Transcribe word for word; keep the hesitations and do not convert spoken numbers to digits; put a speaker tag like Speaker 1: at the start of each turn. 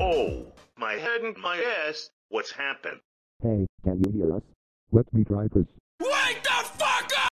Speaker 1: Oh, my head and my ass. What's happened?
Speaker 2: Hey, can you hear us?
Speaker 3: Let me try, Chris.